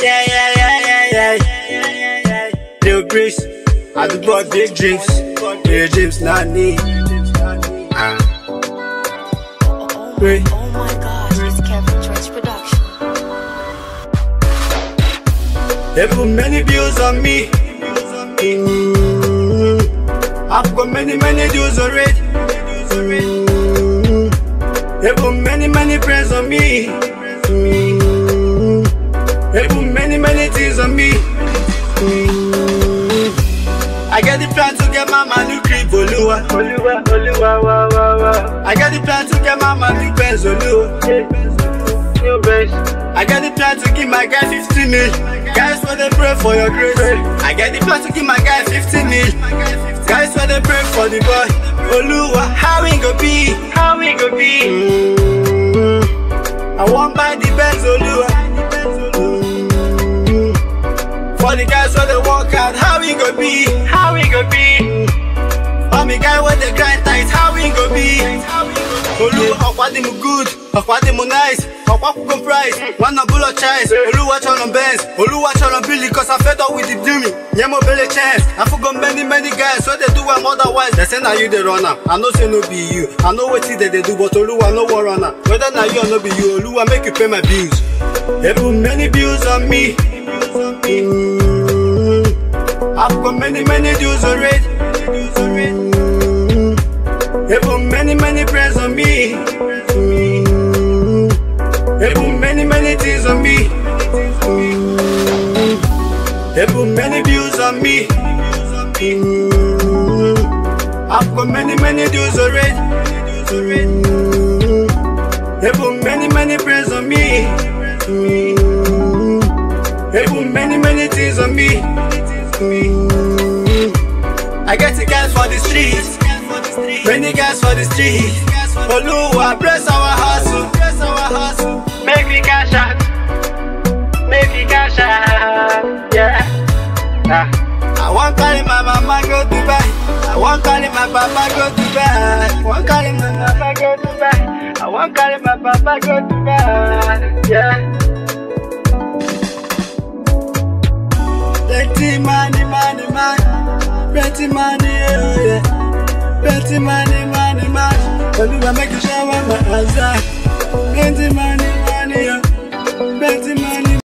Yeah. Lil Breeze, I do bought big dreams. Big dreams, not me. Wait. Oh my gosh, it's Kevin George production. They put many views on me. I've got many views already. They put many friends on me. They put many things on me. I got the plan to get mama new crib, Oluwa. I got the plan to get mama new Benz, Oluwa. I got the plan to give my guy 15 mil. Guys, when they pray for your grace. I got the plan to give my guy 15 mil. Guys, when they pray for the boy. Oluwa, how we go be? I want buy the Benz, Oluwa. For the guys when they walk out, how we go be? For me guy when they grind tight, how we go be? Oluwa, Okwadimu good, Okwadimu nice, Okwaku price, one no bullet choice. Oluwa chon Benz, Oluwa chon Billy, cause I fed up with the dreaming. Nyemo belly chance, I forgot many guys, so they do them otherwise. They say now you the runner, I know say no be you. I know what they do, but Oluwa no one runner. Whether now you or no be you, Oluwa make you pay my bills. They put many bills on me. I've got many views already. They put many friends on me. They put many things on me. They put many views on me. I've got many views already. They put many friends on me. They put many things on me. I get the guys for the streets, many guys for the streets. Oluwa, bless our hustle, make me cash out, yeah. I want carry my mama go Dubai, I want carry my papa go Dubai, I want carry my mama go Dubai, I want carry my papa go Dubai, yeah. Plenty money, plenty money, yeah. Plenty money. Oluwa make you shower my eyes. Plenty money, yeah. Plenty money.